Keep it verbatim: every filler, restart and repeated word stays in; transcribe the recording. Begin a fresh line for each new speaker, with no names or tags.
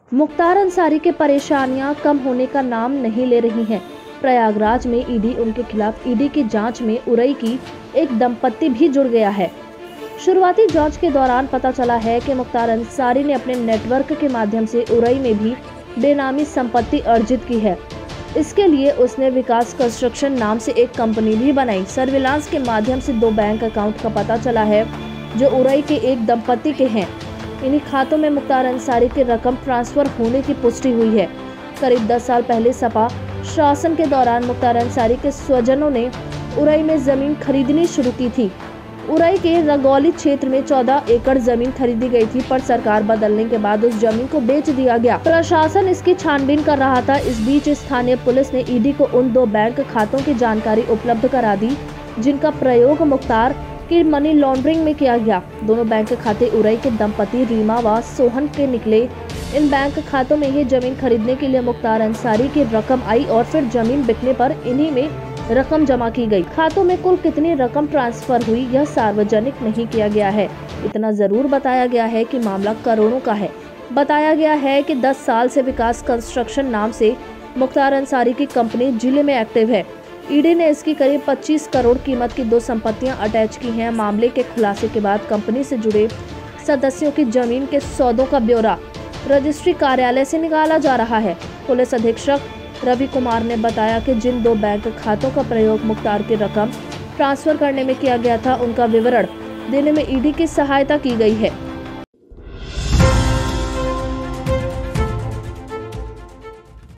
मुख्तार अंसारी की परेशानियां कम होने का नाम नहीं ले रही हैं। प्रयागराज में ईडी उनके खिलाफ ईडी की जांच में उरई की एक दंपत्ति भी जुड़ गया है। शुरुआती जांच के दौरान पता चला है कि मुख्तार अंसारी ने अपने नेटवर्क के माध्यम से उरई में भी बेनामी संपत्ति अर्जित की है। इसके लिए उसने विकास कंस्ट्रक्शन नाम से एक कंपनी भी बनाई। सर्विलांस के माध्यम से दो बैंक अकाउंट का पता चला है जो उरई के एक दंपत्ति के हैं। इन्हीं खातों में मुख्तार अंसारी की रकम ट्रांसफर होने की पुष्टि हुई है। करीब दस साल पहले सपा शासन के दौरान मुख्तार अंसारी के स्वजनों ने उरई में जमीन खरीदनी शुरू की थी। उरई के रगौली क्षेत्र में चौदह एकड़ जमीन खरीदी गई थी, पर सरकार बदलने के बाद उस जमीन को बेच दिया गया। प्रशासन इसकी छानबीन कर रहा था। इस बीच स्थानीय पुलिस ने ईडी को उन दो बैंक खातों की जानकारी उपलब्ध करा दी जिनका प्रयोग मुख्तार की मनी लॉन्ड्रिंग में किया गया। दोनों बैंक खाते उरई के दंपति रीमा व सोहन के निकले। इन बैंक खातों में ही जमीन खरीदने के लिए मुख्तार अंसारी की रकम आई और फिर जमीन बिकने पर इन्हीं में रकम जमा की गई। खातों में कुल कितनी रकम ट्रांसफर हुई यह सार्वजनिक नहीं किया गया है। इतना जरूर बताया गया है कि मामला करोड़ों का है। बताया गया है कि दस साल से विकास कंस्ट्रक्शन नाम से मुख्तार अंसारी की कंपनी जिले में एक्टिव है। ईडी ने इसकी करीब पच्चीस करोड़ कीमत की दो संपत्तियां अटैच की हैं। मामले के खुलासे के बाद कंपनी से जुड़े सदस्यों की जमीन के सौदों का ब्यौरा रजिस्ट्री कार्यालय से निकाला जा रहा है। पुलिस अधीक्षक रवि कुमार ने बताया कि जिन दो बैंक खातों का प्रयोग मुख्तार की रकम ट्रांसफर करने में किया गया था, उनका विवरण देने में ईडी की सहायता की गई है।